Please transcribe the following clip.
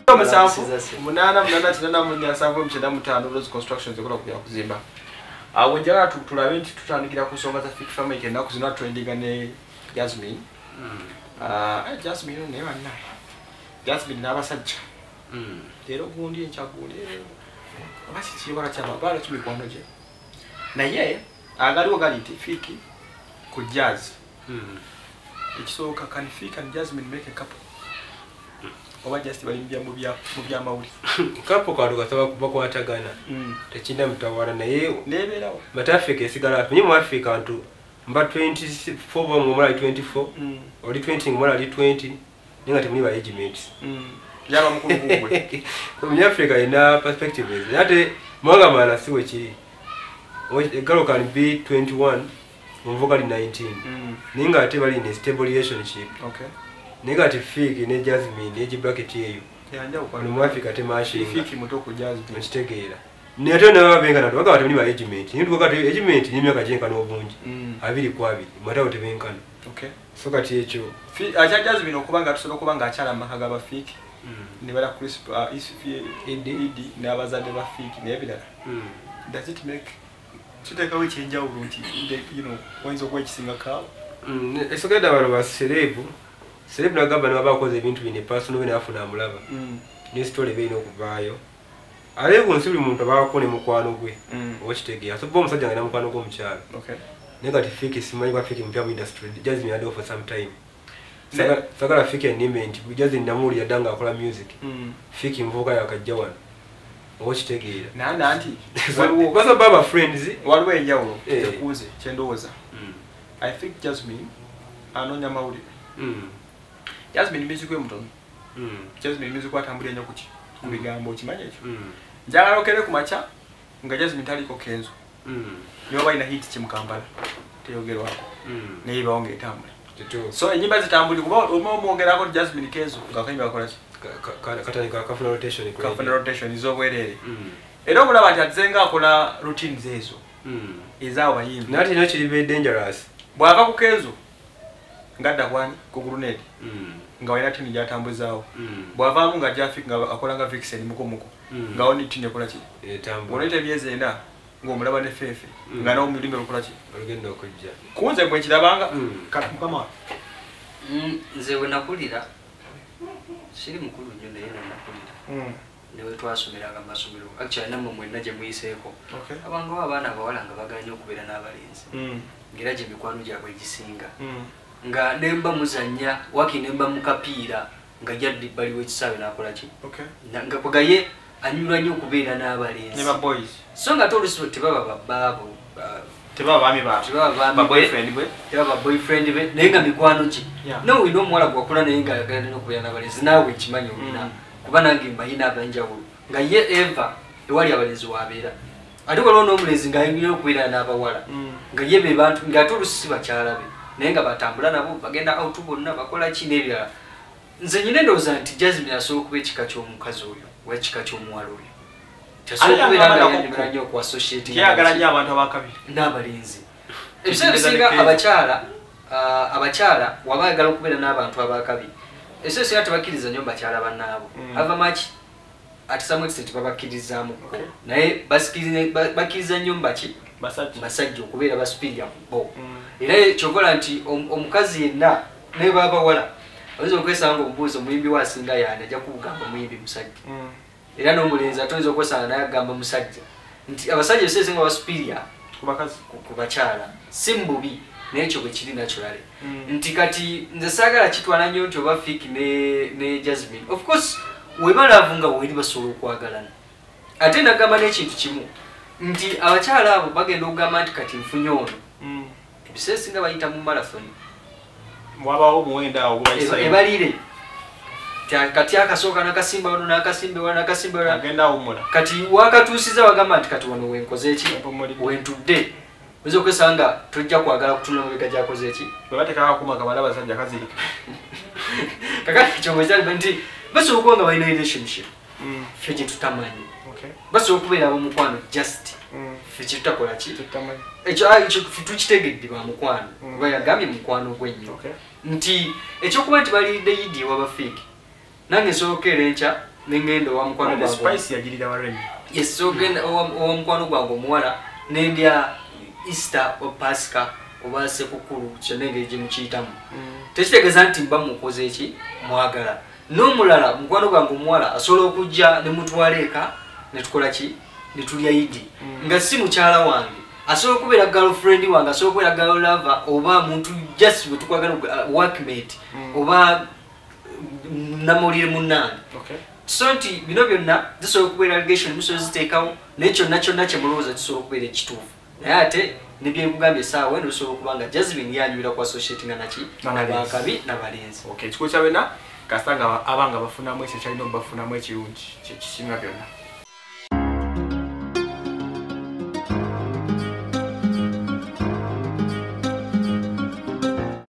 Musanfu munana munana kinana munyasanvu mchenda mutano those constructions ekola kuya kuzimba. Awo njala tulabe nti tutandikira ku nsonga za Fik Family kenda kuzina trending ne Jasmine. Jasmine ne bana. Jasmine n'abasajja. Lero gundi enchagundi. Basi kiyobala kyaba bala kibikwano je. Naye agaliwo galiti Fiki ku Jazz. Ekisooka can Fik and Jasmine make a couple. Oba just balimbya mu bya mawuli. Couple kwado gasaba bakwatagana. Tekinda mutawala naye neberawo. Batafika esigala tunyi mu Africa ntu mba 24 mu mala 24 oli 20 mala 20 ninga temuli ba age mates. Yaba mukulu gugwe. Mu Africa ina perspective. Ate mwanga mala siwe kiri. A girl can be 21 mvuga li 19. Ninga ate bali in a stable relationship. Okay. Ninga ate Fik ne Jasmine age bracket yeyo. Yanja ukwana mu Africa temashinga. Fik mutoko Jasmine. Mchitegeera. Ni ate na babenga natu waka batuni ba age mate. Ni tuka age mate ni myaka jenka no bungi. Abiri kwa abiri. Mata otebenkana. Okay. So kati echo. Acha Jasmine okubanga tusobola kubanga achala makaga ba Fik. Ni bala crisp isifie idi n'abazadde ba Fik n'ebirala. Does it make chiteka wichenja urunti you know wenzo kwa kisinga kawo. Esogeda balo ba celeb na gamba nabakoze ebintu bine personal bine afuna amulaba. Ni story bine okuvaayo. Ale kunsuli muntu abakone mukwano gwe. Okitegea. So bo musajja ngana mukwano gwo mukyalo. Okay. Negative Fik simanyi kwa Fik mpya mu industry. Jasmine had for some time. Sagala Fik eniment. Jasmine namuli yadanga akola music. Fik mvuka yakajja wano. Okitegera. Na anti. Basa baba friends. Waliwo enjawulo. Tekuze kyendowoza. I think Jasmine anonya mawuli. Jasmine music we mutono. Jasmine music atambulira nnyo kuki. Kubigambo kimanya ekyo. Njagala okere ku macha nga Jasmine taliko kenzo. Nyoba ina hit kimukambala. Teyogerwako. Naye baonge etambula. So enyimba zitambuli kuba omwongerako Jasmine kenzo ngakanyimba akola ki. Katandika kafuna rotation ko. Kafuna rotation izobwerere. Era omulaba ati azenga akola routines ezo. Ezaawo bayimbi. Nati no kiri be dangerous. Bwava ku kenzo ngadda kwani ku grenade. Nga wena tini jatambuzaawo. Bwava nga Jafik nga akola nga Vixen muko. Nga oni tini akola ki. Etambula. Olete byeze enda ng'omulaba ne fefe. Nga nawo mulimbe lukola ki. Olugenda okujja. Kunze bwe kirabanga kama. Nze we nakulira siri mukulu nnyo naye nakulira. Newe twasomeranga amasomero. Actually namwe mwenna gye muyiseeko. Abangawo abaana abawala nga baganya okubeera n'abalenzi. Ngera gye mikwano gyabwe gisinga. Nga nemba muzanya waki nemba mukapiira nga jaddi baliwo ekisaawe n'akola ki. Nga kugaye anyula nnyo okubeera n'abalenzi. Ne ba boys. So nga tolusibo tebaba babbaabo. Tebaba baami ba. Ba boyfriend bwe. Tebaba boyfriend bwe naye nga mikwano ki. No we no muwala gwakula naye nga ayagala nnyo okubeera n'abalenzi naawe ekimanyi olina. Kuba nange mbayina abanjawulo. Nga ye Eva ewali abalenzi wabeera. Ate waliwo n'omulenzi ng'ayingira okubeera n'abawala. Nga ye be bantu ng'ate olusi bakyala be. Naye nga batambula nabo bagenda out bonna bakola ki n'ebirala. Nze nyine ndowooza nti Jasmine asobola okuba ekika ky'omukazi oyo oba ekika ky'omuwala oyo. Tasobola okubeera nga yandimira nnyo ku associating. Kyeyagala nnyo abantu abakabi. N'abalenzi. Ebiseera bisinga abakyala waba ayagala okubeera n'abantu abakabi. Ebiseera bisinga tebakkiriza nnyo bakyala bannaabo. Ava maki ati some extent babakkirizamu. Naye bakkiriza nnyo mbaki basajja okubeera basupirya bo. Era kyokola nti omukazi yenna ne babawala oyinza okwesanga omubuuzi omuyimbi waasinga yaani ajja kugamba muyimbi musajja. Era n'omulenzi atoyinza okwesanga naye agamba musajja. Nti abasajja ebiseera ebisinga basupirya ku bakyala si mububi naye ekyo bwe kiri naturally. Nti kati nze saagala kitwala nnyo nti oba Fik ne Jasmine. Of course webalaavu nga weeri basobola okwagalana. Ate nagamba n'ekintu kimu nti abakyala abo bagenda okugamba nti kati nfunye ono. Ebiseera ebisinga bayita mu marathon. Mwabawo muwenda awo gubayisa. Ebalire. Kati akasooka n'akasimba wano n'akasimba wano n'akasimba wano. Agenda awummula. Kati wakatuusiza bagamba nti kati wano wenkoze eki? Wentudde. Oyinza okwesanga tojja kwagala kutunula mabega gy'akoze eki? Bwe bateekako akuma kabala abasajja kazirika. Kakati ekyo bwe kyali nti basobola okuba nga balina relationship. Ffe gye tutamanyi. Basobola okubeera ab'omukwano just. Ffe kye tutakola ki? Ekyo tukitegedde ba mukwano. Kuba yagambye mukwano gw'ennyo. Nti ekyokuba nti balidde yidi ewa ba Fik. Nange nsobola okukeera enkya nengendo wa mukwano gwange spice yagirira warren yes so genda wa mukwano gwange omuwala nendya Easter or Pascha oba sekukulu kyenenge eje mukiyitamu tekitegeeza nti mba mukoze eki mwagala n'omulala mukwano gwange omuwala asobola okujja ne mutwala eka ne tukola ki ne tulya idi nga si mukyala wange asobola okubeera girlfriend wange asobola okubeera girl lover oba muntu just bwe tukwagala workmate oba namawulire munnange so nti bino byonna zisobola okubeera allegation musobola ziteekawo naye kyonna kyonna kyemulowooza kisobola okubeera ekituufu naye ate nebyekugambye essaawa eno osobola okuba nga Jasmine yanywera ku associatinga naki nabakabi nabalenzi ekikuo kyabena kasita nga abanga bafunamu ekyo kyalina omubafunamu ekirungi kyekisinga byonna